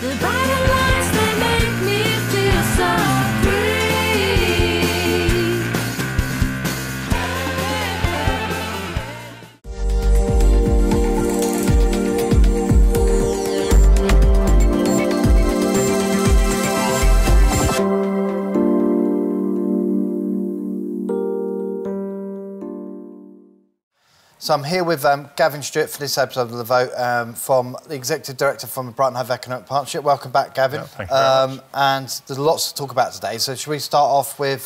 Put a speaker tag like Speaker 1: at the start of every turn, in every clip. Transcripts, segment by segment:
Speaker 1: The brighter lights, they make me feel so free.
Speaker 2: So I'm here with Gavin Stewart for this episode of The Vote, from the Executive Director from the Brighton Hove Economic Partnership. Welcome back, Gavin.
Speaker 3: Yeah, thank you very much.
Speaker 2: And there's lots to talk about today. So should we start off with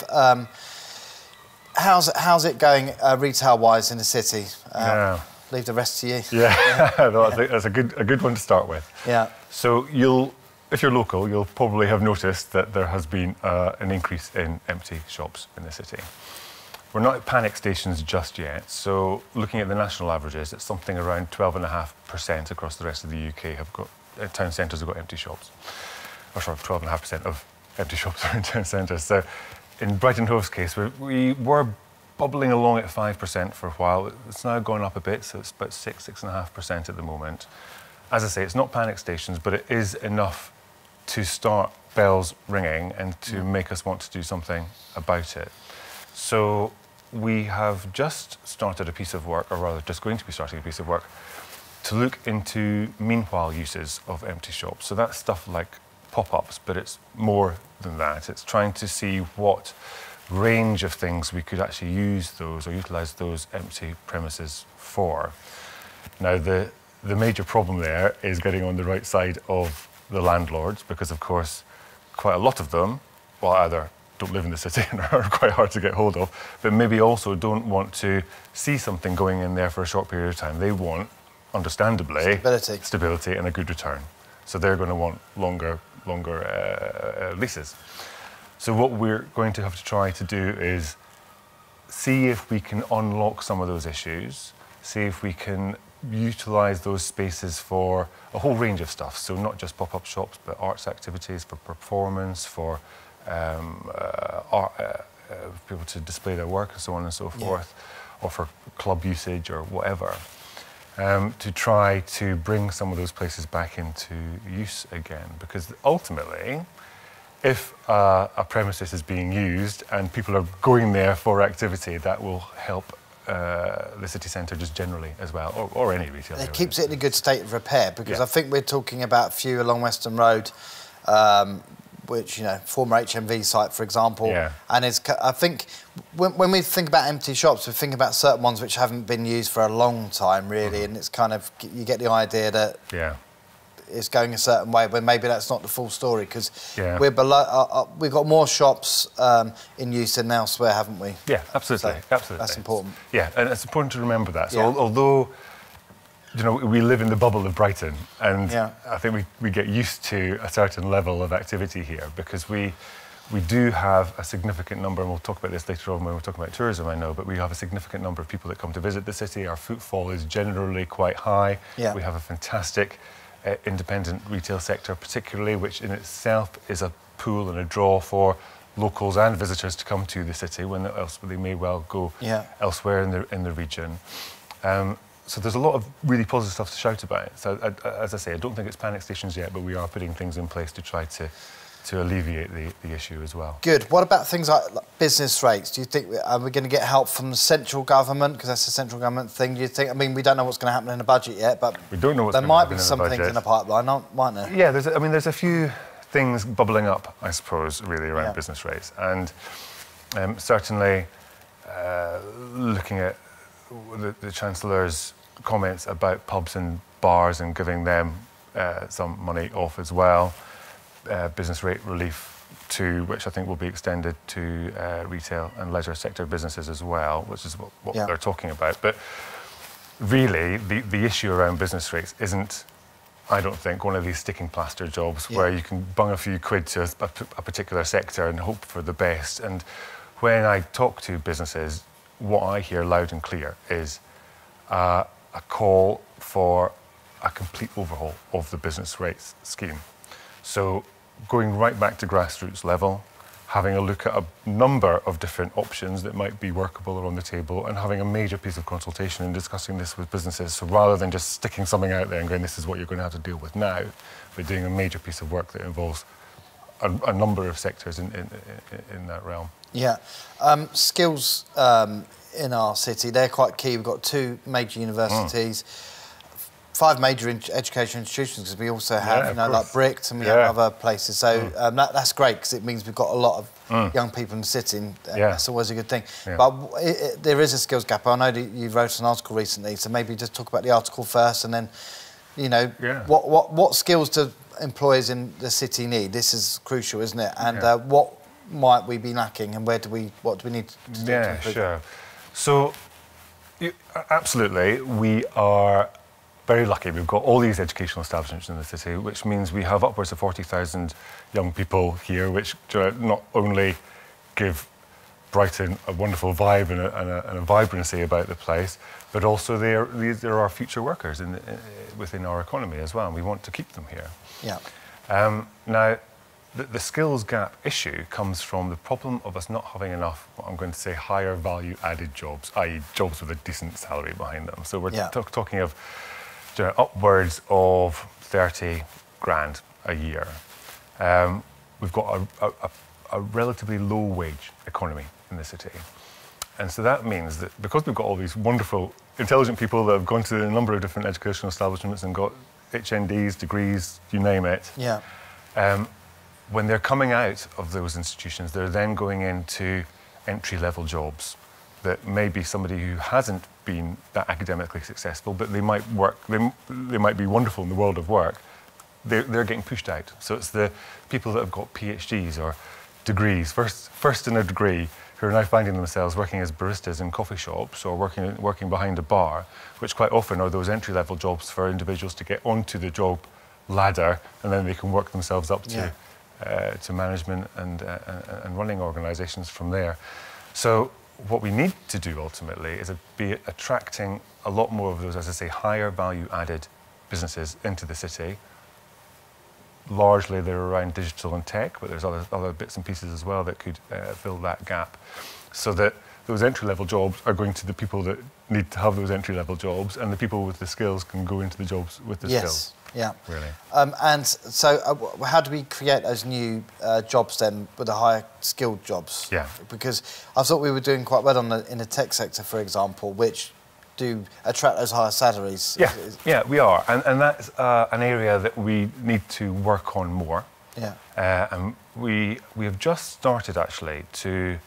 Speaker 2: how's it going retail-wise in the city?
Speaker 3: Yeah.
Speaker 2: Leave the rest to you.
Speaker 3: Yeah, no, I think that's a good one to start with.
Speaker 2: Yeah.
Speaker 3: So if you're local, you'll probably have noticed that there has been an increase in empty shops in the city. We're not at panic stations just yet, so looking at the national averages, it's something around 12.5% across the rest of the UK have got, town centres have got empty shops. Or sorry, 12.5% of empty shops are in town centres. So in Brighton Hove's case, we were bubbling along at 5% for a while. It's now gone up a bit, so it's about 6.5% at the moment. As I say, it's not panic stations, but it is enough to start bells ringing and to make us want to do something about it. So we have just started a piece of work, or rather just going to be starting a piece of work, to look into meanwhile uses of empty shops. So that's stuff like pop-ups, but it's more than that. It's trying to see what range of things we could actually use those or utilise those empty premises for. Now, the major problem there is getting on the right side of the landlords, because of course quite a lot of them, well, either don't live in the city and are quite hard to get hold of, but maybe also don't want to see something going in there for a short period of time. They want, understandably, stability and a good return. So they're going to want longer leases. So what we're going to have to try to do is see if we can unlock some of those issues, see if we can utilise those spaces for a whole range of stuff. So not just pop-up shops, but arts activities, for performance, for people to display their work and so on and so forth, or for club usage or whatever, to try to bring some of those places back into use again. Because ultimately, if a premises is being used and people are going there for activity, that will help the city centre just generally as well, or any retail area.
Speaker 2: It keeps it in a good state of repair, because I think we're talking about a few along Western Road, which, you know, former HMV site, for example. Yeah. And I think when we think about empty shops, we think about certain ones which haven't been used for a long time, really, and it's kind of, you get the idea that it's going a certain way, but maybe that's not the full story, because we're below, we've got more shops in use than elsewhere, haven't we? Yeah, absolutely, so absolutely. That's important.
Speaker 3: Yeah, and it's important to remember that. So although, you know, we live in the bubble of Brighton, and I think we get used to a certain level of activity here, because we do have a significant number, and we'll talk about this later on when we're talking about tourism, I know, but we have a significant number of people that come to visit the city. Our footfall is generally quite high. Yeah. We have a fantastic independent retail sector, particularly, which in itself is a pool and a draw for locals and visitors to come to the city when else they may well go elsewhere in the region. So there's a lot of really positive stuff to shout about. So as I say, I don't think it's panic stations yet, but we are putting things in place to try to alleviate the issue as well.
Speaker 2: Good. What about things like business rates? Do you think, are we going to get help from the central government? Because that's a central government thing. Do you think, I mean, we don't know what's going to happen in the budget yet, but
Speaker 3: we don't know what's
Speaker 2: there might be some things in the pipeline, mightn't there?
Speaker 3: Yeah, there's a few things bubbling up, I suppose, really, around business rates. And certainly looking at the Chancellor's comments about pubs and bars and giving them some money off as well. Business rate relief too, which I think will be extended to retail and leisure sector businesses as well, which is what they're talking about. But really, the issue around business rates isn't, I don't think, one of these sticking plaster jobs where you can bung a few quid to a particular sector and hope for the best. And when I talk to businesses, what I hear loud and clear is a call for a complete overhaul of the business rates scheme. So going right back to grassroots level, having a look at a number of different options that might be workable or on the table, and having a major piece of consultation and discussing this with businesses. So rather than just sticking something out there and going, this is what you're going to have to deal with now, we're doing a major piece of work that involves a number of sectors in that realm.
Speaker 2: Yeah. Skills in our city, they're quite key. We've got 2 major universities, 5 major education institutions, because we also have, like Brighton, and we have other places. So that's great, because it means we've got a lot of young people in the city, and that's always a good thing. Yeah. But there is a skills gap. I know that you wrote an article recently, so maybe just talk about the article first, and then, you know, what skills do employers in the city need? This is crucial, isn't it? And what might we be lacking, and what do we need to do to improve?
Speaker 3: Sure. So, absolutely, we are very lucky. We've got all these educational establishments in the city, which means we have upwards of 40,000 young people here, which not only give Brighton a wonderful vibe and a vibrancy about the place, but also they're our future workers within our economy as well, and we want to keep them here.
Speaker 2: Yeah.
Speaker 3: Now, the skills gap issue comes from the problem of us not having enough, what I'm going to say, higher value added jobs, i.e. jobs with a decent salary behind them. So we're talking of upwards of 30 grand a year. We've got a relatively low wage economy in the city. And so that means that because we've got all these wonderful, intelligent people that have gone to a number of different educational establishments and got HNDs, degrees, you name it, when they're coming out of those institutions, they're then going into entry-level jobs that may be somebody who hasn't been that academically successful, but they might work, they might be wonderful in the world of work. They're getting pushed out. So it's the people that have got PhDs or degrees, first in a degree, who are now finding themselves working as baristas in coffee shops or working behind a bar, which quite often are those entry-level jobs for individuals to get onto the job ladder, and then they can work themselves up to management and running organisations from there. So what we need to do ultimately is be attracting a lot more of those, as I say, higher value added businesses into the city. Largely they're around digital and tech, but there's other bits and pieces as well that could fill that gap. So that those entry-level jobs are going to the people that need to have those entry-level jobs, and the people with the skills can go into the jobs with the skills.
Speaker 2: Yeah.
Speaker 3: Really.
Speaker 2: And so how do we create those new jobs then, with the higher skilled jobs?
Speaker 3: Yeah.
Speaker 2: Because I thought we were doing quite well in the tech sector, for example, which do attract those higher salaries.
Speaker 3: Yeah, we are. And that's an area that we need to work on more.
Speaker 2: Yeah.
Speaker 3: And we have just started, actually, to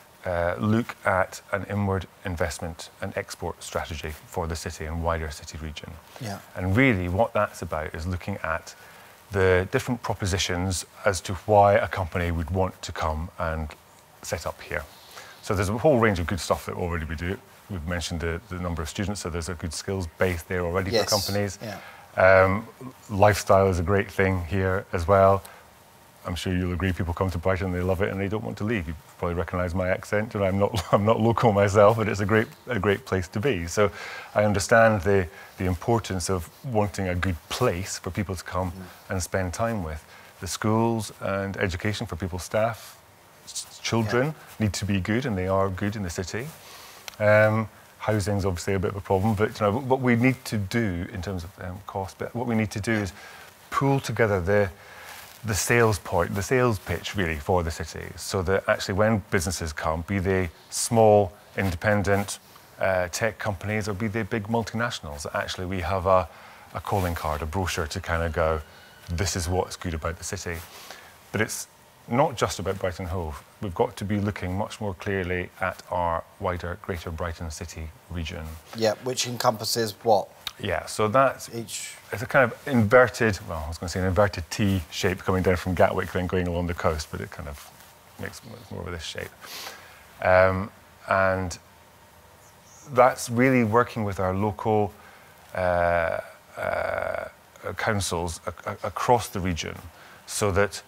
Speaker 3: look at an inward investment and export strategy for the city and wider city region.
Speaker 2: Yeah.
Speaker 3: And really what that's about is looking at the different propositions as to why a company would want to come and set up here. So there's a whole range of good stuff that already we do. We've mentioned the number of students, so there's a good skills base there already for companies.
Speaker 2: Yeah.
Speaker 3: Lifestyle is a great thing here as well. I'm sure you'll agree, people come to Brighton, they love it, and they don't want to leave. You probably recognise my accent, and I'm not local myself, but it's a great place to be. So I understand the importance of wanting a good place for people to come and spend time with. The schools and education for people's staff, children need to be good, and they are good in the city. Housing's obviously a bit of a problem, but what we need to do in terms of cost, but what we need to do is pull together the sales pitch really for the city, so that actually when businesses come, be they small, independent tech companies or be they big multinationals, actually we have a calling card, a brochure to kind of go, this is what's good about the city. But it's not just about Brighton Hove. We've got to be looking much more clearly at our wider Greater Brighton City region. Yeah,
Speaker 2: which encompasses what?
Speaker 3: Yeah, so that's it's a kind of inverted, well, I was going to say an inverted T shape coming down from Gatwick, then going along the coast, but it kind of makes more of this shape. And that's really working with our local councils across the region, so that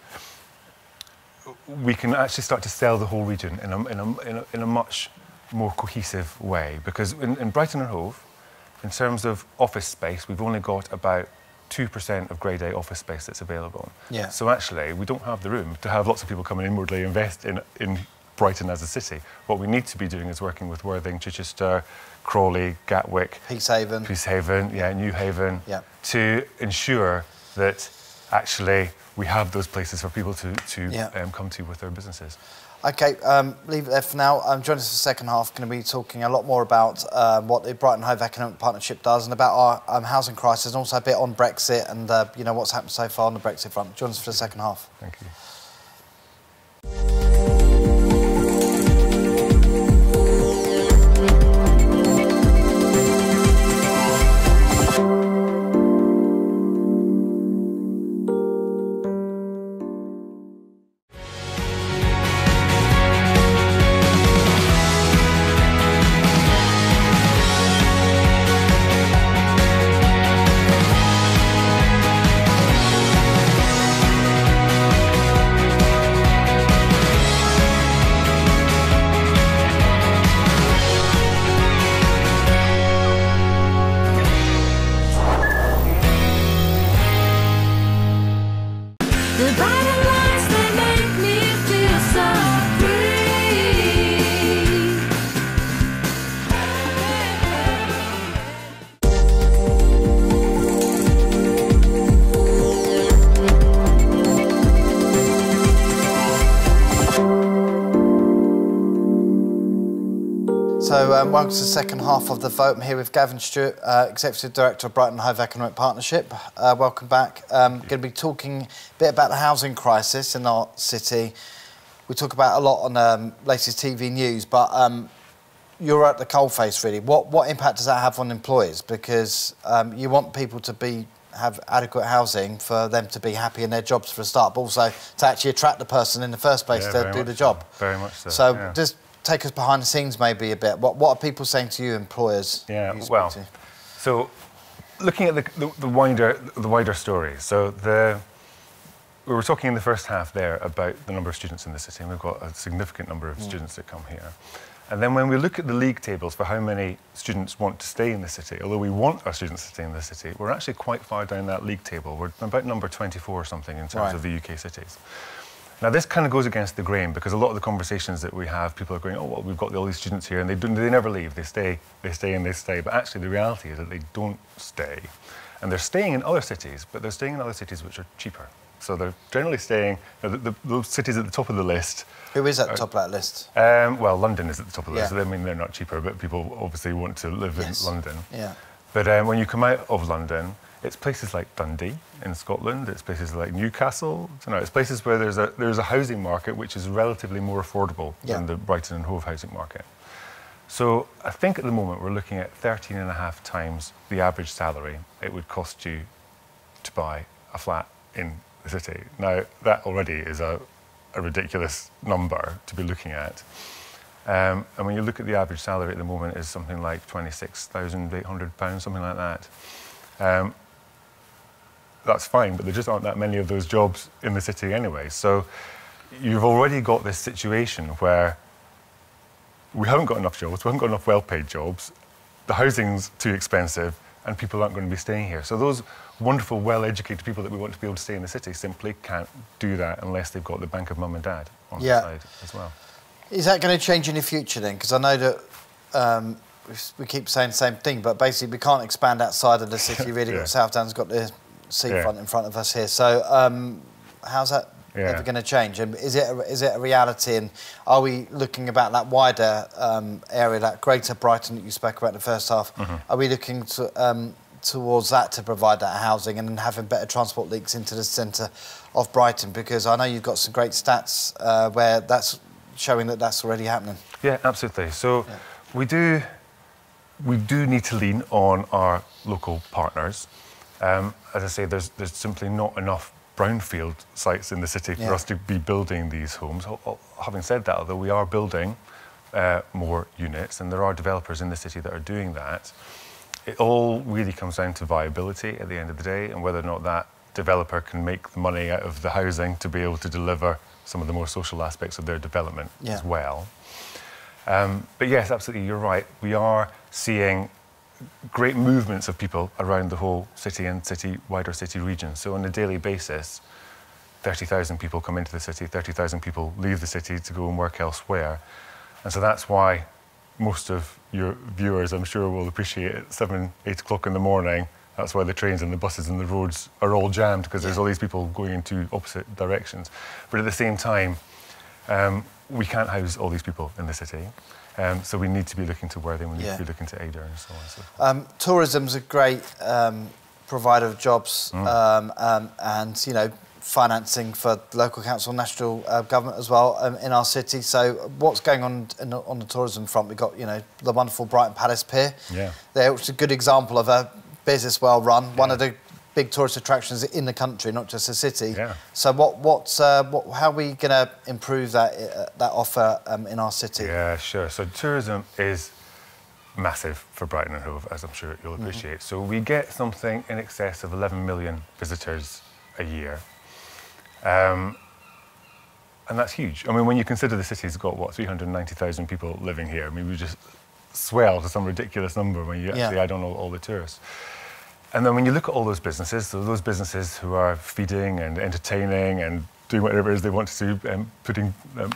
Speaker 3: we can actually start to sell the whole region in a much more cohesive way. Because in Brighton and Hove, in terms of office space, we've only got about 2% of Grade A office space that's available.
Speaker 2: Yeah.
Speaker 3: So actually, we don't have the room to have lots of people come and inwardly invest in Brighton as a city. What we need to be doing is working with Worthing, Chichester, Crawley, Gatwick,
Speaker 2: Peacehaven,
Speaker 3: yeah, New Haven,
Speaker 2: yeah,
Speaker 3: to ensure that actually we have those places for people to come to with their businesses.
Speaker 2: OK, leave it there for now. Join us for the second half. Going to be talking a lot more about what the Brighton Hove Economic Partnership does and about our housing crisis, and also a bit on Brexit and you know, what's happened so far on the Brexit front. Join us for the second half.
Speaker 3: Thank you.
Speaker 1: The brighter lights, they make me feel so free.
Speaker 2: So, welcome to the second half of the vote. I'm here with Gavin Stewart, Executive Director of Brighton Hove Economic Partnership. Welcome back. Going to be talking a bit about the housing crisis in our city. We talk about a lot on latest TV news, but you're at the coalface, really. What impact does that have on employers? Because you want people to have adequate housing for them to be happy in their jobs for a start, but also to actually attract the person in the first place to do the job.
Speaker 3: Very much so.
Speaker 2: So
Speaker 3: yeah.
Speaker 2: just take us behind the scenes maybe a bit. What are people saying to you, employers?
Speaker 3: Yeah,
Speaker 2: you
Speaker 3: well,
Speaker 2: speak to?
Speaker 3: so looking at the wider story, so we were talking in the first half there about the number of students in the city, and we've got a significant number of students that come here. And then when we look at the league tables for how many students want to stay in the city, although we want our students to stay in the city, we're actually quite far down that league table. We're about number 24 or something in terms of the UK cities. Now, this kind of goes against the grain, because a lot of the conversations that we have, people are going, oh, well, we've got all these students here, and they never leave. They stay, and they stay. But actually, the reality is that they don't stay. And they're staying in other cities, but they're staying in other cities which are cheaper. So they're generally staying, those cities at the top of the list.
Speaker 2: Who is at the top of that list?
Speaker 3: Well, London is at the top of the list.
Speaker 2: Yeah.
Speaker 3: I mean, they're not cheaper, but people obviously want to live in London.
Speaker 2: Yeah.
Speaker 3: But when you come out of London, it's places like Dundee in Scotland, it's places like Newcastle, it's places where there's a housing market which is relatively more affordable than the Brighton and Hove housing market. So I think at the moment we're looking at 13.5 times the average salary it would cost you to buy a flat in the city. Now, that already is a ridiculous number to be looking at. And when you look at the average salary at the moment is something like £26,800, something like that. That's fine, but there just aren't that many of those jobs in the city anyway. So you've already got this situation where we haven't got enough jobs, we haven't got enough well-paid jobs, the housing's too expensive, and people aren't going to be staying here. So those wonderful, well-educated people that we want to be able to stay in the city simply can't do that unless they've got the bank of mum and dad on the side as well. Is
Speaker 2: that going to change in the future then? Because I know that we keep saying the same thing, but basically we can't expand outside of the city, really. Southampton's got the seafront in front of us here. So how's that ever going to change? And is it a reality? And are we looking about that wider area, that greater Brighton that you spoke about in the first half? Are we looking to, towards that to provide that housing and having better transport links into the centre of Brighton? Because I know you've got some great stats where that's showing that that's already happening. Yeah, absolutely. So we do need to lean on our local partners. As I say, there's simply not enough brownfield sites in the city for us to be building these homes. Having said that, although we are building more units, and there are developers in the city that are doing that, it all really comes down to viability at the end of the day, and whether or not that developer can make the money out of the housing to be able to deliver some of the more social aspects of their development as well. But yes, absolutely, you're right. We are seeing
Speaker 3: great movements of people around the whole city and wider city region. So on a daily basis, 30,000 people come into the city, 30,000 people leave the city to go and work elsewhere. And so that's why most of your viewers, I'm sure, will appreciate at 7, 8 o'clock in the morning. That's why the trains and the buses and the roads are all jammed, because there's all these people going into opposite directions. But at the same time, we can't house all these people in the city. So we need to be looking to Worthing, we need to be looking to Ada and so on and so forth.
Speaker 2: Tourism's a great provider of jobs and, you know, financing for local council, national government as well in our city. So what's going on on the tourism front? We've got, you know, the wonderful Brighton Palace Pier. There, which is a good example of a business well run, one of the big tourist attractions in the country, not just the city. So how are we going to improve that offer in our city?
Speaker 3: Yeah, sure. So tourism is massive for Brighton and Hove, as I'm sure you'll appreciate. So we get something in excess of 11 million visitors a year. And that's huge. I mean, when you consider the city's got, what, 390,000 people living here, I mean, we just swell to some ridiculous number when you actually add on all the tourists. And then when you look at all those businesses, so those businesses who are feeding and entertaining and doing whatever it is they want to do, putting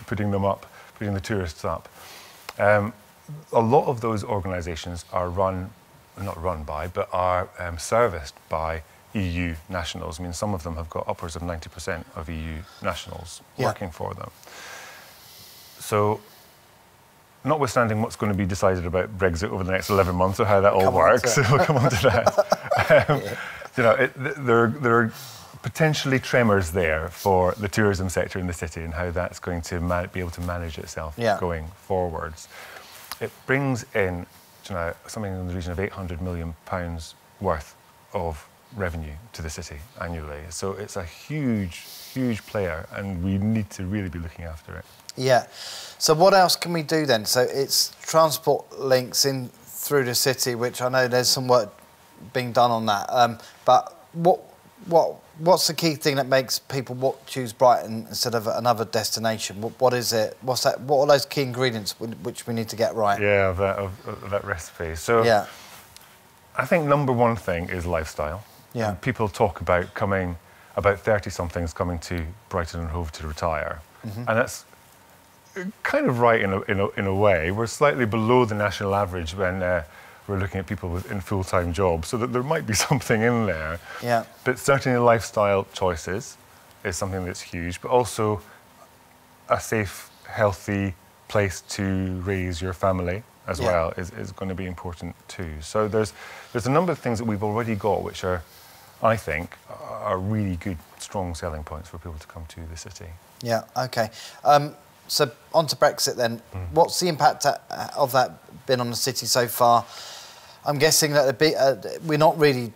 Speaker 3: the tourists up, a lot of those organisations are not run by, but are serviced by EU nationals. I mean, some of them have got upwards of 90% of EU nationals working for them. So, notwithstanding what's going to be decided about Brexit over the next 11 months or how that all works, we'll come on to that. You know, there are potentially tremors there for the tourism sector in the city and how that's going to be able to manage itself going forwards. It brings in, you know, something in the region of £800 million worth of revenue to the city annually. So it's a huge, huge player, and we need to really be looking after it.
Speaker 2: Yeah. So what else can we do then? So it's transport links in through the city, which I know there's some work being done on that. But what's the key thing that makes people choose Brighton instead of another destination? What is it? What's that? What are those key ingredients which we need to get right?
Speaker 3: Yeah, of that recipe. So I think number one thing is lifestyle. People talk about 30-somethings coming to Brighton and Hove to retire, and that's kind of right in a way. We're slightly below the national average when we're looking at people in full-time jobs, so that there might be something in there. But certainly lifestyle choices is something that's huge, but also a safe, healthy place to raise your family as well is going to be important too. So there's a number of things that we've already got which are, I think, are really good, strong selling points for people to come to the city. Yeah,
Speaker 2: OK. So on to Brexit then. What's the impact of that been on the city so far? I'm guessing that we're not really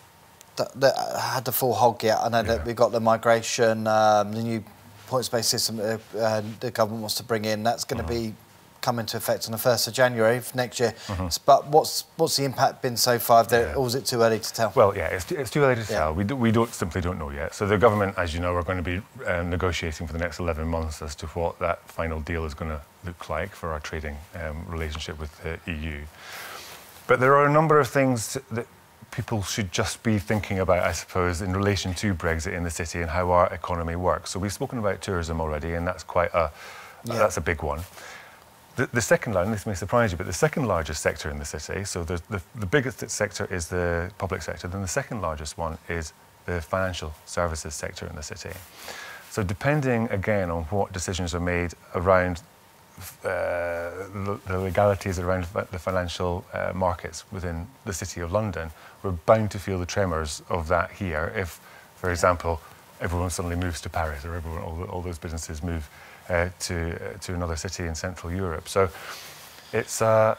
Speaker 2: had the full hog yet. I know that we've got the migration, the new points-based system the government wants to bring in. That's going to be come into effect on the 1st of January of next year. But what's the impact been so far? Or is it too early to tell?
Speaker 3: Well, it's too early to tell. We simply don't know yet. So the government, as you know, are going to be negotiating for the next 11 months as to what that final deal is going to look like for our trading relationship with the EU. But there are a number of things that people should just be thinking about, I suppose, in relation to Brexit in the city and how our economy works. So we've spoken about tourism already, and that's quite that's a big one. The second, and this may surprise you, but the second largest sector in the city, so the biggest sector is the public sector, then the second largest one is the financial services sector in the city. So depending, again, on what decisions are made around the legalities around the financial markets within the City of London, we're bound to feel the tremors of that here if, for example, everyone suddenly moves to Paris or all those businesses move to another city in Central Europe. So it's there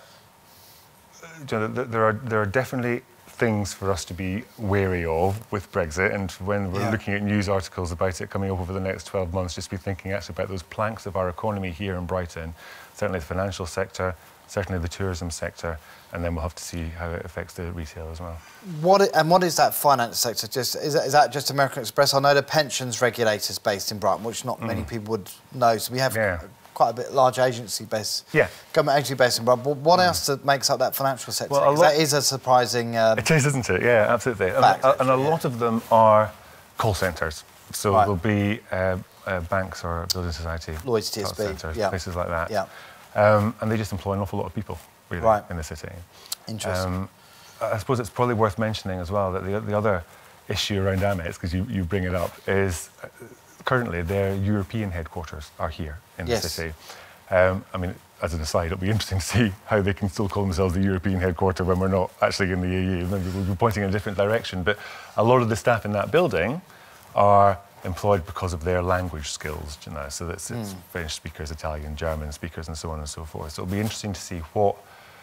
Speaker 3: are definitely things for us to be wary of with Brexit, and when we're looking at news articles about it coming up over the next 12 months, just be thinking actually about those planks of our economy here in Brighton, certainly the financial sector, certainly the tourism sector, and then we'll have to see how it affects the retail as well.
Speaker 2: What is that finance sector? Is that just American Express? I know the pensions regulator's based in Brighton, which not many people would know. So we have quite a bit large agency base.
Speaker 3: Yeah.
Speaker 2: Government agency base in Brighton. What else makes up that financial sector?
Speaker 3: Well,
Speaker 2: that is a surprising...
Speaker 3: it is, isn't it? Yeah, absolutely. And a lot of them are call centres. So there'll be banks or building society,
Speaker 2: Lloyd's TSB,
Speaker 3: centres, places like that.
Speaker 2: Yeah.
Speaker 3: And they just employ an awful lot of people, really, in the city.
Speaker 2: Interesting.
Speaker 3: I suppose it's probably worth mentioning as well that the other issue around Amex, because you bring it up, is currently their European headquarters are here in the city. I mean, as an aside, it'll be interesting to see how they can still call themselves the European headquarter when we're not actually in the EU. Maybe we'll be pointing in a different direction. But a lot of the staff in that building are employed because of their language skills, you know, so that's it's French speakers, Italian, German speakers, and so on and so forth. So it'll be interesting to see what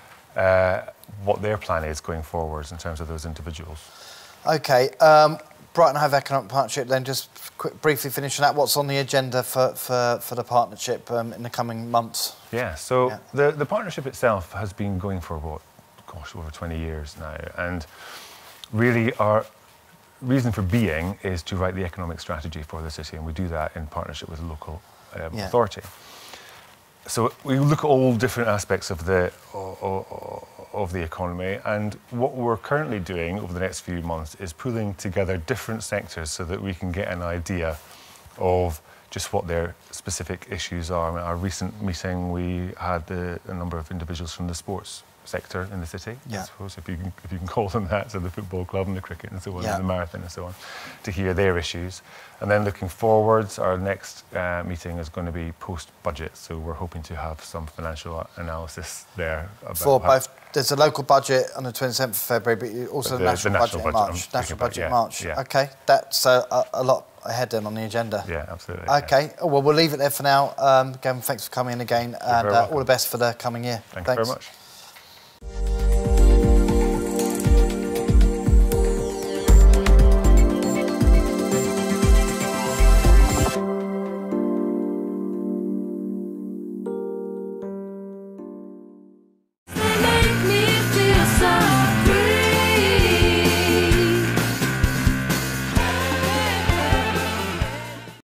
Speaker 3: their plan is going forwards in terms of those individuals. OK, Brighton Hove Economic Partnership, then just briefly finishing that, what's on the agenda for the partnership in the coming months? Yeah, so the partnership itself has been going for, over 20 years now, and really our reason for being is to write the economic strategy for the city, and we do that in partnership with the local authority. So we look at all different aspects of the economy, and what we're currently doing over the next few months is pulling together different sectors so that we can get an idea of just what their specific issues are. I mean, our recent meeting, we had a number of individuals from the sports sector in the city, I suppose, if you can call them that, so the football club and the cricket and so on, and the marathon and so on, to hear their issues. And then looking forwards, our next meeting is going to be post-budget, so we're hoping to have some financial analysis there.
Speaker 2: For both, there's a local budget on the 27th of February, but also the national budget in March. National budget in March. OK, that's a lot ahead then on the agenda.
Speaker 3: Yeah, absolutely.
Speaker 2: OK, well, we'll leave it there for now. Gavin, thanks for coming in again, and all the best for the coming year.
Speaker 3: Thanks very much.